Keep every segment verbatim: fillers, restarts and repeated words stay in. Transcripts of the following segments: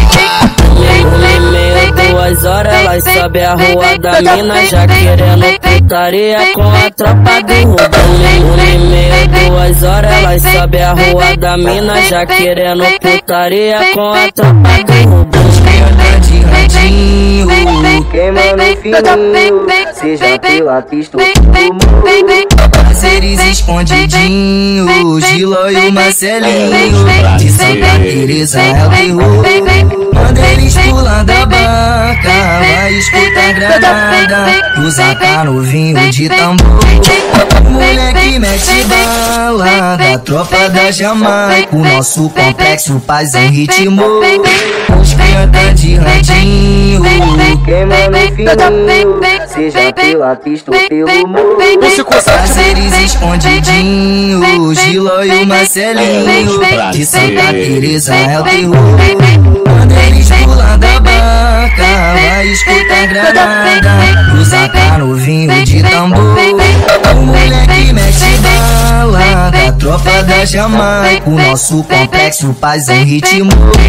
Duas horas elas sobe a rua da mina, já querendo putaria com a tropa do Rubão. Uma e meia, duas horas elas sobe a rua da mina, já querendo putaria com a tropa do Rubão. Esquerda de radinho, queimando fininho, seja pela pista ou pelo morro. Parceiros escondidinhos, Giló e o Marcelinho, de Santa Teresa é o terror. Manda eles pular da barca, vai escutar granada, usa canovinho de tambor. Moleque mete bala, da tropa da Jamaica, o nosso complexo paz em ritmo. Os crianças de radinho, queimando fininho, seja pela pista ou pelo morro. Parceiros escondidinhos, Giló e o Marcelinho, de Santa Teresa é o terror. Manda eles pular da barca, vai escutar granada, usa canovinho de tambor. O moleque mete bala, da tropa da Jamaica, o nosso complexo paz em ritmo.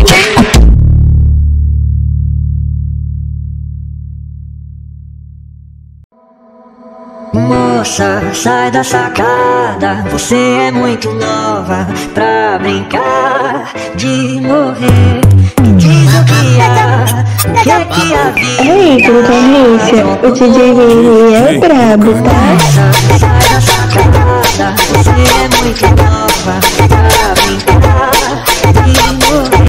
Moça, sai da sacada, você é muito nova pra brincar de morrer. Diz o que há, o que é que havia. Ei, protagonista, o D J Rei é brabo, tá? Moça, sai da sacada, você é muito nova pra